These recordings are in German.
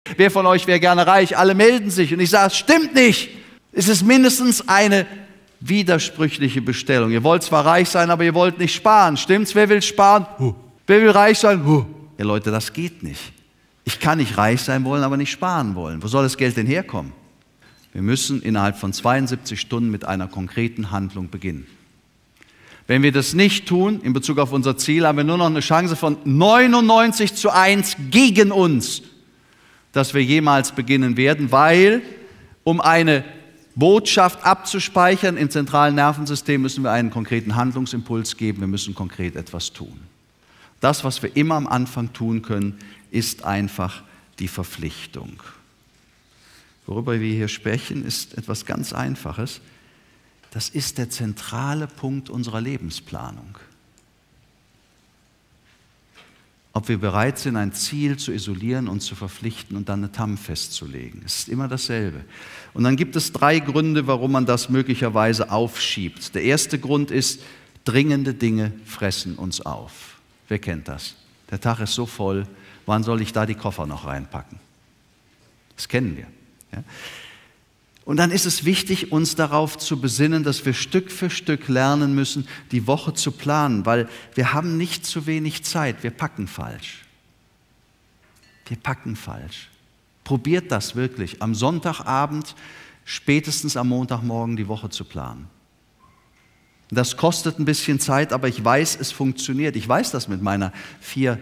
wer von euch wäre gerne reich? Alle melden sich. Und ich sage, es stimmt nicht. Es ist mindestens eine widersprüchliche Bestellung. Ihr wollt zwar reich sein, aber ihr wollt nicht sparen. Stimmt's? Wer will sparen? Wer will reich sein? Ja, Leute, das geht nicht. Ich kann nicht reich sein wollen, aber nicht sparen wollen. Wo soll das Geld denn herkommen? Wir müssen innerhalb von 72 Stunden mit einer konkreten Handlung beginnen. Wenn wir das nicht tun, in Bezug auf unser Ziel, haben wir nur noch eine Chance von 99:1 gegen uns, dass wir jemals beginnen werden, weil, um eine Botschaft abzuspeichern im zentralen Nervensystem, müssen wir einen konkreten Handlungsimpuls geben, wir müssen konkret etwas tun. Das, was wir immer am Anfang tun können, ist einfach die Verpflichtung. Worüber wir hier sprechen, ist etwas ganz Einfaches. Das ist der zentrale Punkt unserer Lebensplanung. Ob wir bereit sind, ein Ziel zu isolieren und zu verpflichten und dann eine TAM festzulegen. Es ist immer dasselbe. Und dann gibt es 3 Gründe, warum man das möglicherweise aufschiebt. Der erste Grund ist, dringende Dinge fressen uns auf. Wer kennt das? Der Tag ist so voll, wann soll ich da die Koffer noch reinpacken? Das kennen wir. Ja? Und dann ist es wichtig, uns darauf zu besinnen, dass wir Stück für Stück lernen müssen, die Woche zu planen, weil wir haben nicht zu wenig Zeit, wir packen falsch. Wir packen falsch. Probiert das wirklich, am Sonntagabend, spätestens am Montagmorgen die Woche zu planen. Das kostet ein bisschen Zeit, aber ich weiß, es funktioniert. Ich weiß das mit meiner 4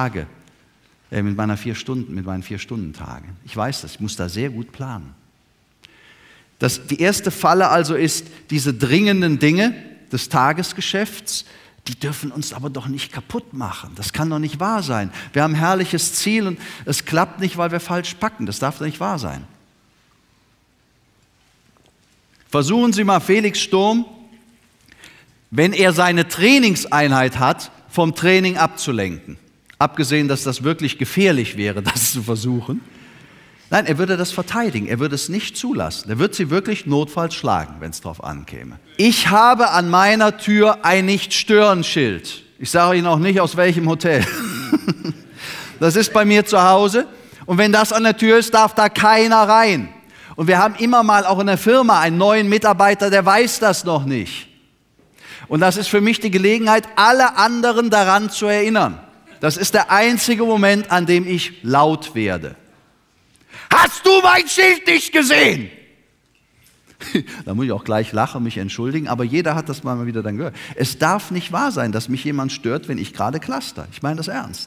4-Stunden-Tagen. Ich weiß das, ich muss da sehr gut planen. Die erste Falle also ist, diese dringenden Dinge des Tagesgeschäfts, die dürfen uns aber doch nicht kaputt machen. Das kann doch nicht wahr sein. Wir haben ein herrliches Ziel und es klappt nicht, weil wir falsch packen. Das darf doch nicht wahr sein. Versuchen Sie mal Felix Sturm, wenn er seine Trainingseinheit hat, vom Training abzulenken. Abgesehen, dass das wirklich gefährlich wäre, das zu versuchen. Nein, er würde das verteidigen, er würde es nicht zulassen. Er würde sie wirklich notfalls schlagen, wenn es darauf ankäme. Ich habe an meiner Tür ein Nicht-Stören-Schild. Ich sage Ihnen auch nicht, aus welchem Hotel. Das ist bei mir zu Hause. Und wenn das an der Tür ist, darf da keiner rein. Und wir haben immer mal auch in der Firma einen neuen Mitarbeiter, der weiß das noch nicht. Und das ist für mich die Gelegenheit, alle anderen daran zu erinnern. Das ist der einzige Moment, an dem ich laut werde. Hast du mein Schild nicht gesehen? Da muss ich auch gleich lachen, mich entschuldigen, aber jeder hat das mal wieder dann gehört. Es darf nicht wahr sein, dass mich jemand stört, wenn ich gerade cluster. Ich meine das ernst.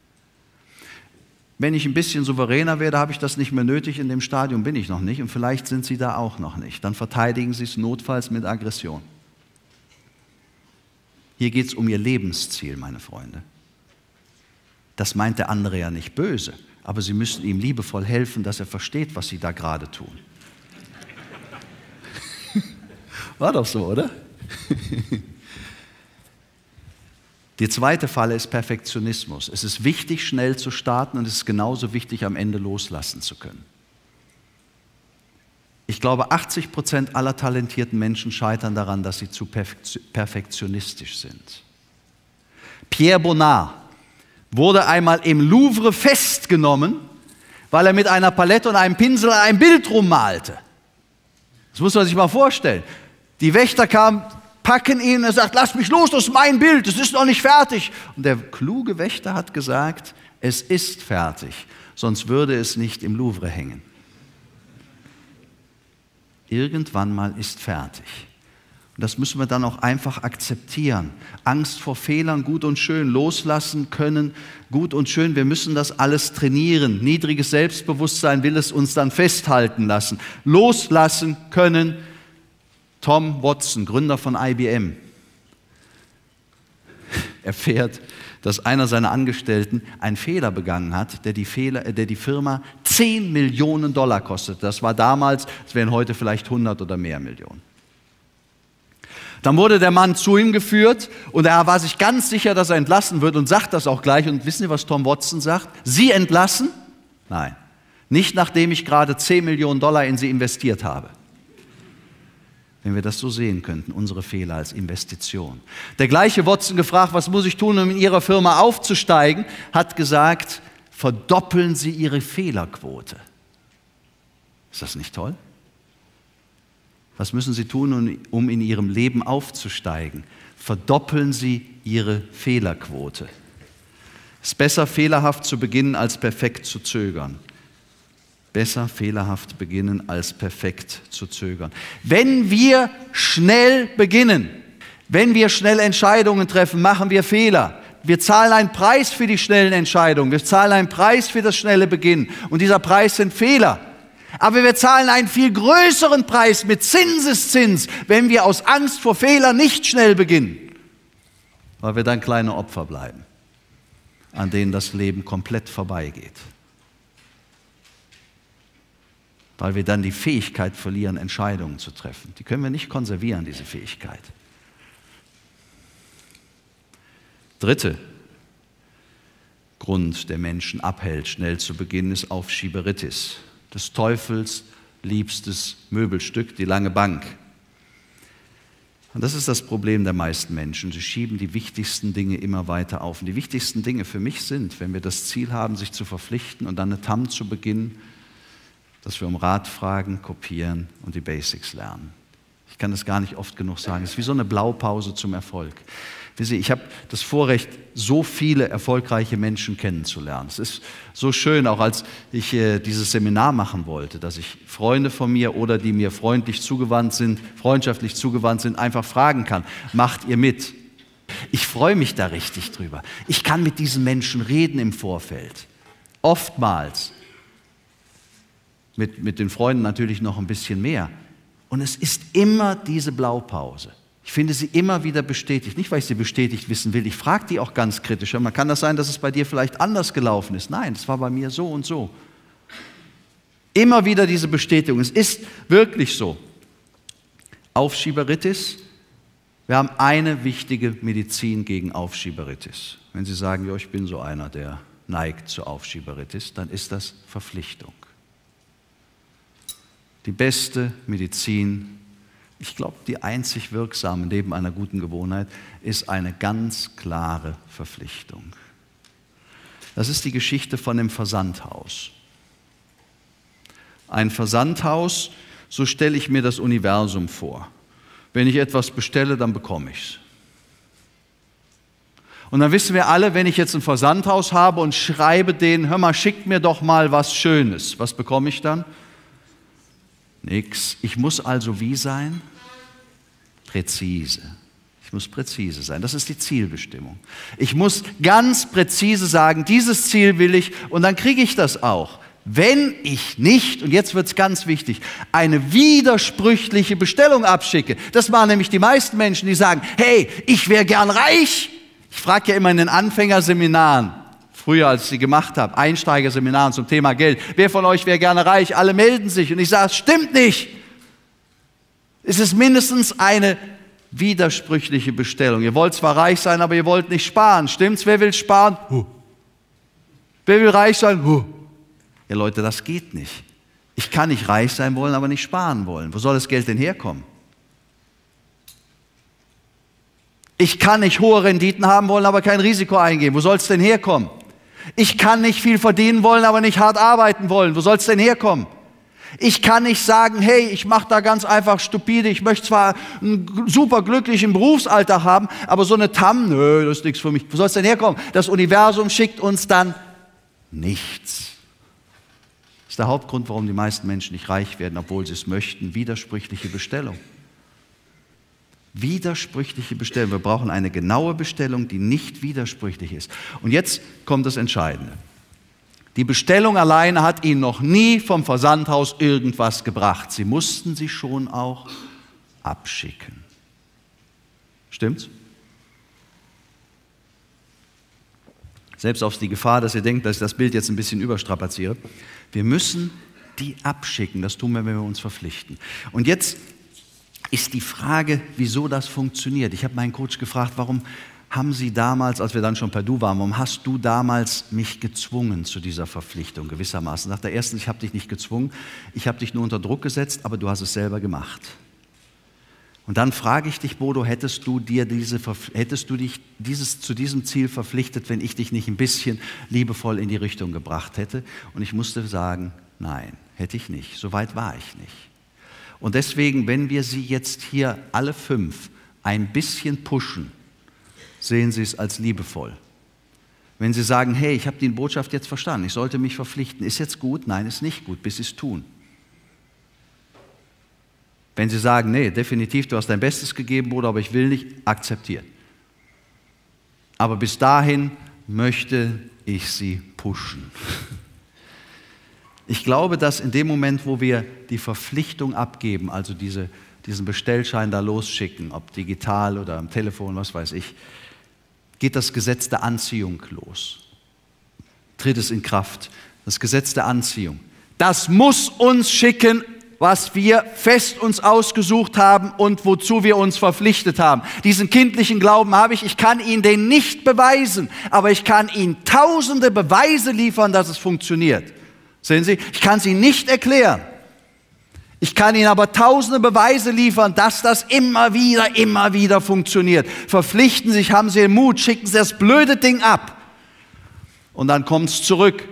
Wenn ich ein bisschen souveräner werde, habe ich das nicht mehr nötig. In dem Stadium bin ich noch nicht und vielleicht sind Sie da auch noch nicht. Dann verteidigen Sie es notfalls mit Aggression. Hier geht es um Ihr Lebensziel, meine Freunde. Das meint der andere ja nicht böse, aber Sie müssen ihm liebevoll helfen, dass er versteht, was Sie da gerade tun. War doch so, oder? Die zweite Falle ist Perfektionismus. Es ist wichtig, schnell zu starten und es ist genauso wichtig, am Ende loslassen zu können. Ich glaube, 80% aller talentierten Menschen scheitern daran, dass sie zu perfektionistisch sind. Pierre Bonnard wurde einmal im Louvre festgenommen, weil er mit einer Palette und einem Pinsel ein Bild rummalte. Das muss man sich mal vorstellen. Die Wächter kamen, packen ihn und er sagt, lass mich los, das ist mein Bild, das ist noch nicht fertig. Und der kluge Wächter hat gesagt, es ist fertig, sonst würde es nicht im Louvre hängen. Irgendwann mal ist fertig. Und das müssen wir dann auch einfach akzeptieren. Angst vor Fehlern, gut und schön, loslassen können, gut und schön. Wir müssen das alles trainieren. Niedriges Selbstbewusstsein will es uns dann festhalten lassen. Loslassen können. Tom Watson, Gründer von IBM, erfährt, dass einer seiner Angestellten einen Fehler begangen hat, der die Firma $10 Millionen kostet. Das war damals, es wären heute vielleicht 100 oder mehr Millionen. Dann wurde der Mann zu ihm geführt und er war sich ganz sicher, dass er entlassen wird und sagt das auch gleich. Und wissen Sie, was Tom Watson sagt? Sie entlassen? Nein, nicht nachdem ich gerade $10 Millionen in Sie investiert habe. Wenn wir das so sehen könnten, unsere Fehler als Investition. Der gleiche Watson gefragt, was muss ich tun, um in Ihrer Firma aufzusteigen, hat gesagt, verdoppeln sie ihre Fehlerquote. Ist das nicht toll? Was müssen sie tun, um in ihrem Leben aufzusteigen? Verdoppeln sie ihre Fehlerquote. Es ist besser, fehlerhaft zu beginnen, als perfekt zu zögern. Besser fehlerhaft beginnen, als perfekt zu zögern. Wenn wir schnell beginnen, wenn wir schnell Entscheidungen treffen, machen wir Fehler. Wir zahlen einen Preis für die schnellen Entscheidungen. Wir zahlen einen Preis für das schnelle Beginnen. Und dieser Preis sind Fehler. Aber wir zahlen einen viel größeren Preis mit Zinseszins, wenn wir aus Angst vor Fehlern nicht schnell beginnen. Weil wir dann kleine Opfer bleiben, an denen das Leben komplett vorbeigeht. Weil wir dann die Fähigkeit verlieren, Entscheidungen zu treffen. Die können wir nicht konservieren, diese Fähigkeit. Dritter Grund, der Menschen abhält, schnell zu beginnen, ist Aufschieberitis. Des Teufels liebstes Möbelstück, die lange Bank. Und das ist das Problem der meisten Menschen. Sie schieben die wichtigsten Dinge immer weiter auf. Und die wichtigsten Dinge für mich sind, wenn wir das Ziel haben, sich zu verpflichten und dann eine TAM zu beginnen, dass wir um Rat fragen, kopieren und die Basics lernen. Ich kann das gar nicht oft genug sagen. Es ist wie so eine Blaupause zum Erfolg. Ich habe das Vorrecht, so viele erfolgreiche Menschen kennenzulernen. Es ist so schön, auch als ich dieses Seminar machen wollte, dass ich Freunde von mir oder die mir freundschaftlich zugewandt sind, einfach fragen kann, macht ihr mit? Ich freue mich da richtig drüber. Ich kann mit diesen Menschen reden im Vorfeld. Oftmals. Mit den Freunden natürlich noch ein bisschen mehr. Und es ist immer diese Blaupause. Ich finde sie immer wieder bestätigt. Nicht, weil ich sie bestätigt wissen will. Ich frage die auch ganz kritisch. Man kann das sein, dass es bei dir vielleicht anders gelaufen ist. Nein, es war bei mir so und so. Immer wieder diese Bestätigung. Es ist wirklich so. Aufschieberitis. Wir haben eine wichtige Medizin gegen Aufschieberitis. Wenn Sie sagen, ja, ich bin so einer, der neigt zur Aufschieberitis, dann ist das Verpflichtung. Die beste Medizin, ich glaube, die einzig wirksame neben einer guten Gewohnheit, ist eine ganz klare Verpflichtung. Das ist die Geschichte von dem Versandhaus. Ein Versandhaus, so stelle ich mir das Universum vor. Wenn ich etwas bestelle, dann bekomme ich es. Und dann wissen wir alle, wenn ich jetzt ein Versandhaus habe und schreibe denen, hör mal, schickt mir doch mal was Schönes. Was bekomme ich dann? Nix. Ich muss also wie sein? Präzise. Ich muss präzise sein. Das ist die Zielbestimmung. Ich muss ganz präzise sagen, dieses Ziel will ich und dann kriege ich das auch. Wenn ich nicht, und jetzt wird es ganz wichtig, eine widersprüchliche Bestellung abschicke. Das machen nämlich die meisten Menschen, die sagen, hey, ich wäre gern reich. Ich frage ja immer in den Anfängerseminaren, früher als ich sie gemacht habe, Einsteigerseminaren zum Thema Geld, wer von euch wäre gerne reich? Alle melden sich und ich sage, es stimmt nicht. Es ist mindestens eine widersprüchliche Bestellung. Ihr wollt zwar reich sein, aber ihr wollt nicht sparen. Stimmt's? Wer will sparen? Wer will reich sein? Ja Leute, das geht nicht. Ich kann nicht reich sein wollen, aber nicht sparen wollen. Wo soll das Geld denn herkommen? Ich kann nicht hohe Renditen haben wollen, aber kein Risiko eingehen. Wo soll es denn herkommen? Ich kann nicht viel verdienen wollen, aber nicht hart arbeiten wollen. Wo soll es denn herkommen? Ich kann nicht sagen, hey, ich mache da ganz einfach stupide, ich möchte zwar einen super glücklichen Berufsalltag haben, aber so eine TAM, nö, das ist nichts für mich. Wo soll es denn herkommen? Das Universum schickt uns dann nichts. Das ist der Hauptgrund, warum die meisten Menschen nicht reich werden, obwohl sie es möchten. Widersprüchliche Bestellung. Widersprüchliche Bestellung. Wir brauchen eine genaue Bestellung, die nicht widersprüchlich ist. Und jetzt kommt das Entscheidende. Die Bestellung alleine hat ihnen noch nie vom Versandhaus irgendwas gebracht. Sie mussten sie schon auch abschicken. Stimmt's? Selbst auf die Gefahr, dass ihr denkt, dass ich das Bild jetzt ein bisschen überstrapaziere. Wir müssen die abschicken. Das tun wir, wenn wir uns verpflichten. Und jetzt ist die Frage, wieso das funktioniert. Ich habe meinen Coach gefragt, warum haben Sie damals, als wir dann schon per Du waren, warum hast du damals mich gezwungen zu dieser Verpflichtung gewissermaßen? Sagt er, erstens, ich habe dich nicht gezwungen, ich habe dich nur unter Druck gesetzt, aber du hast es selber gemacht. Und dann frage ich dich, Bodo, hättest du dich zu diesem Ziel verpflichtet, wenn ich dich nicht ein bisschen liebevoll in die Richtung gebracht hätte? Und ich musste sagen, nein, hätte ich nicht. So weit war ich nicht. Und deswegen, wenn wir Sie jetzt hier alle 5 ein bisschen pushen, sehen Sie es als liebevoll. Wenn Sie sagen, hey, ich habe die Botschaft jetzt verstanden, ich sollte mich verpflichten, ist jetzt gut? Nein, ist nicht gut, bis Sie es tun. Wenn Sie sagen, nee, definitiv, du hast dein Bestes gegeben, Bruder, aber ich will nicht, akzeptieren. Aber bis dahin möchte ich Sie pushen. Ich glaube, dass in dem Moment, wo wir die Verpflichtung abgeben, also diesen Bestellschein da losschicken, ob digital oder am Telefon, was weiß ich, geht das Gesetz der Anziehung los. Tritt es in Kraft. Das Gesetz der Anziehung. Das muss uns schicken, was wir fest uns ausgesucht haben und wozu wir uns verpflichtet haben. Diesen kindlichen Glauben habe ich. Ich kann Ihnen den nicht beweisen, aber ich kann Ihnen tausende Beweise liefern, dass es funktioniert. Sehen Sie, ich kann es Ihnen nicht erklären. Ich kann Ihnen aber tausende Beweise liefern, dass das immer wieder funktioniert. Verpflichten Sie sich, haben Sie den Mut, schicken Sie das blöde Ding ab. Und dann kommt es zurück.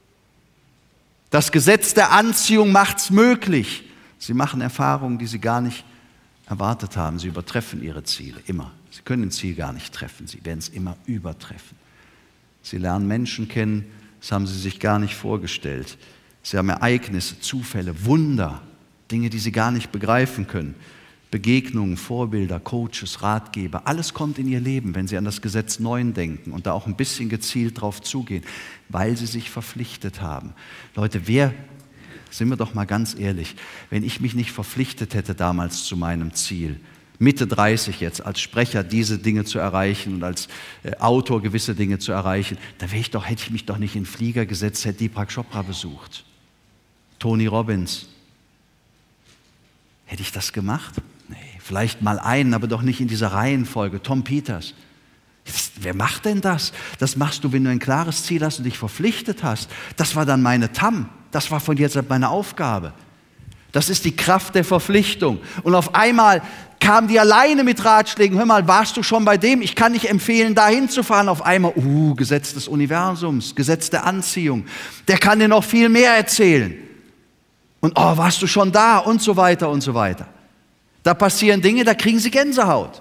Das Gesetz der Anziehung macht es möglich. Sie machen Erfahrungen, die Sie gar nicht erwartet haben. Sie übertreffen Ihre Ziele, immer. Sie können ein Ziel gar nicht treffen, Sie werden es immer übertreffen. Sie lernen Menschen kennen, das haben Sie sich gar nicht vorgestellt. Sie haben Ereignisse, Zufälle, Wunder, Dinge, die Sie gar nicht begreifen können. Begegnungen, Vorbilder, Coaches, Ratgeber, alles kommt in Ihr Leben, wenn Sie an das Gesetz 9 denken und da auch ein bisschen gezielt drauf zugehen, weil Sie sich verpflichtet haben. Leute, sind wir doch mal ganz ehrlich, wenn ich mich nicht verpflichtet hätte damals zu meinem Ziel, Mitte 30 jetzt, als Sprecher diese Dinge zu erreichen und als Autor gewisse Dinge zu erreichen, da hätte ich mich doch nicht in den Flieger gesetzt, hätte Deepak Chopra besucht, Tony Robbins. Hätte ich das gemacht? Nee, vielleicht mal einen, aber doch nicht in dieser Reihenfolge. Tom Peters. Wer macht denn das? Das machst du, wenn du ein klares Ziel hast und dich verpflichtet hast. Das war dann meine TAM. Das war von jetzt ab meine Aufgabe. Das ist die Kraft der Verpflichtung. Und auf einmal kamen die alleine mit Ratschlägen. Hör mal, warst du schon bei dem? Ich kann nicht empfehlen, da hinzufahren. Auf einmal, Gesetz des Universums, Gesetz der Anziehung. Der kann dir noch viel mehr erzählen. Und warst du schon da? Und so weiter und so weiter. Da passieren Dinge, da kriegen sie Gänsehaut.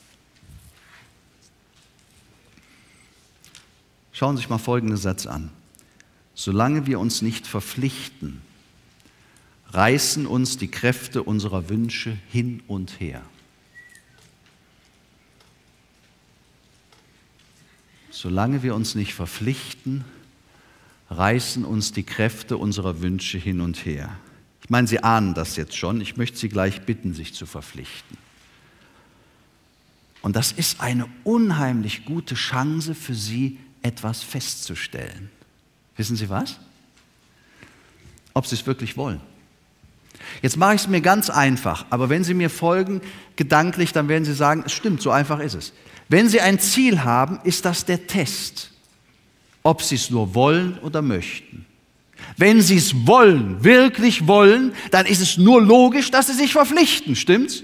Schauen Sie sich mal folgenden Satz an. Solange wir uns nicht verpflichten, reißen uns die Kräfte unserer Wünsche hin und her. Solange wir uns nicht verpflichten, reißen uns die Kräfte unserer Wünsche hin und her. Ich meine, Sie ahnen das jetzt schon. Ich möchte Sie gleich bitten, sich zu verpflichten. Und das ist eine unheimlich gute Chance für Sie, etwas festzustellen. Wissen Sie was? Ob Sie es wirklich wollen. Jetzt mache ich es mir ganz einfach, aber wenn Sie mir folgen, gedanklich, dann werden Sie sagen, es stimmt, so einfach ist es. Wenn Sie ein Ziel haben, ist das der Test, ob Sie es nur wollen oder möchten. Wenn Sie es wollen, wirklich wollen, dann ist es nur logisch, dass Sie sich verpflichten, stimmt's?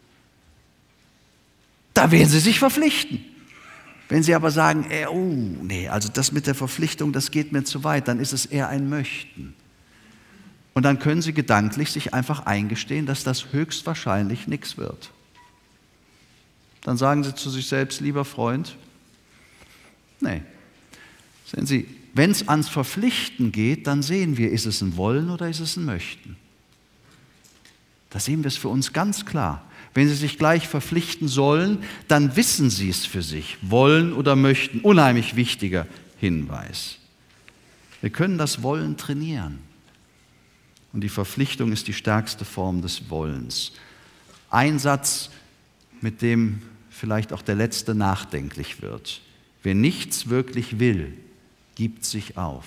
Da werden Sie sich verpflichten. Wenn Sie aber sagen, nee, also das mit der Verpflichtung, das geht mir zu weit, dann ist es eher ein Möchten. Und dann können Sie gedanklich sich einfach eingestehen, dass das höchstwahrscheinlich nichts wird. Dann sagen Sie zu sich selbst, lieber Freund, nee. Sehen Sie, wenn es ans Verpflichten geht, dann sehen wir, ist es ein Wollen oder ist es ein Möchten. Da sehen wir es für uns ganz klar. Wenn Sie sich gleich verpflichten sollen, dann wissen Sie es für sich, wollen oder möchten. Unheimlich wichtiger Hinweis. Wir können das Wollen trainieren. Und die Verpflichtung ist die stärkste Form des Wollens. Ein Satz, mit dem vielleicht auch der Letzte nachdenklich wird. Wer nichts wirklich will, gibt sich auf.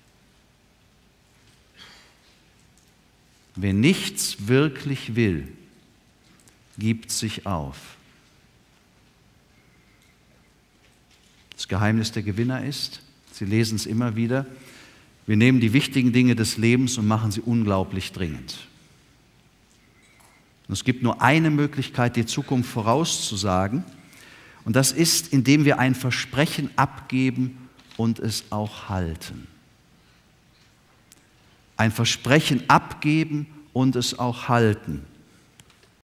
Wer nichts wirklich will, gibt sich auf. Das Geheimnis der Gewinner ist, Sie lesen es immer wieder, wir nehmen die wichtigen Dinge des Lebens und machen sie unglaublich dringend. Und es gibt nur eine Möglichkeit, die Zukunft vorauszusagen. Und das ist, indem wir ein Versprechen abgeben und es auch halten. Ein Versprechen abgeben und es auch halten.